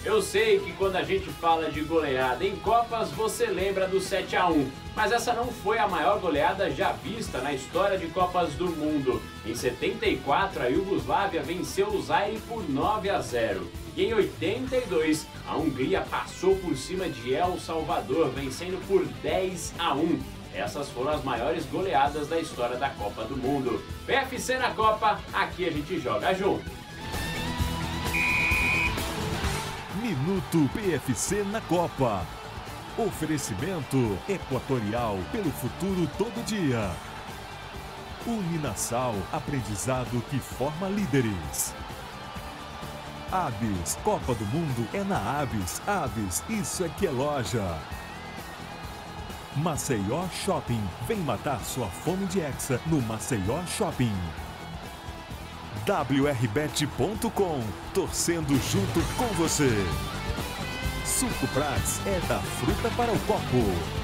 Eu sei que quando a gente fala de goleada em Copas, você lembra do 7-1, mas essa não foi a maior goleada já vista na história de Copas do Mundo. Em 74, a Iugoslávia venceu o Zaire por 9-0. E em 82, a Hungria passou por cima de El Salvador, vencendo por 10-1. Essas foram as maiores goleadas da história da Copa do Mundo. PFC na Copa, aqui a gente joga junto. Minuto PFC na Copa. Oferecimento Equatorial, pelo futuro todo dia. Uninasal, aprendizado que forma líderes. Abis, Copa do Mundo é na Abis. Abis, isso é que é loja. Maceió Shopping, vem matar sua fome de hexa no Maceió Shopping. WRBet.com, torcendo junto com você. Suco Prats é da fruta para o copo.